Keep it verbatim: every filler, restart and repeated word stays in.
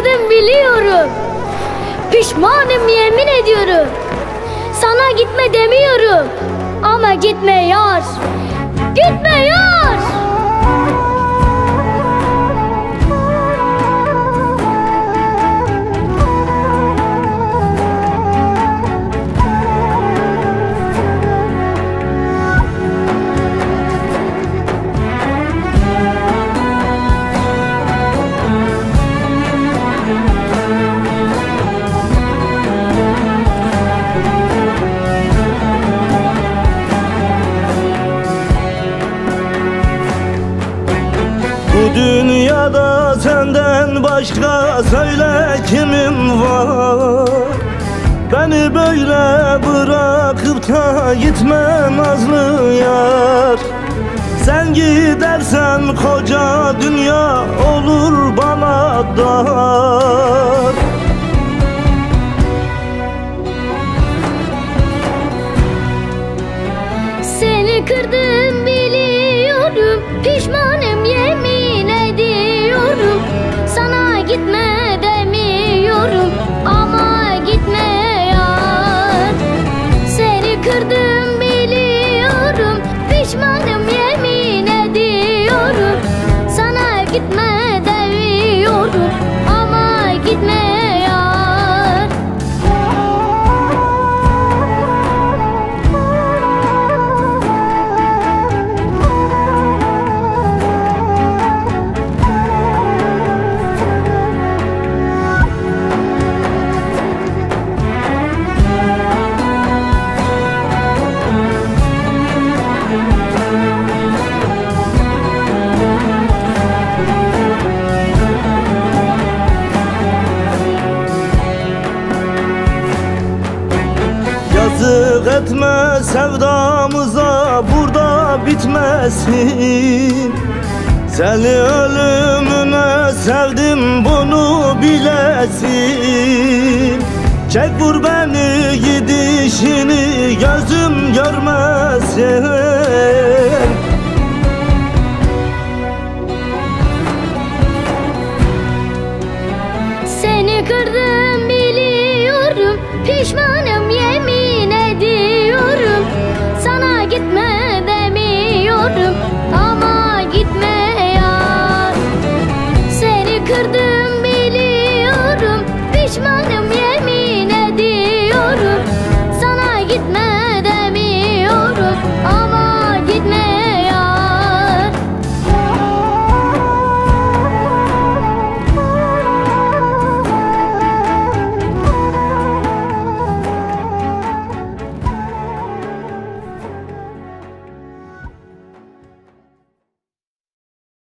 kırdım biliyorum. Pişmanım yemin ediyorum. Sana gitme demiyorum. Ama gitme yar. Gitme yar. Bu dünyada senden başka söyle kimim var? Beni böyle bırakıp da gitme nazlı yar. Sen gidersen koca dünya olur bana dar. Seni kırdım biliyorum. Pişmanım yemin ediyorum. Sana gitme demiyorum. Ama gitme yar. Seni kırdım biliyorum. Pişmanım yemin ediyorum. Sana gitme demiyorum. Ama gitme yar. Yazık etme sevdamıza burada bitmesin. Seni ölümüne sevdim bunu bilesin. Çek vur beni gidişini gözüm görmesin. Seni kırdım biliyorum. Pişmanım yemin ediyorum. Sana gitme demiyorum. Ama gitme yar. Seni kırdım biliyorum. Pişmanım yemin ediyorum. Sana gitme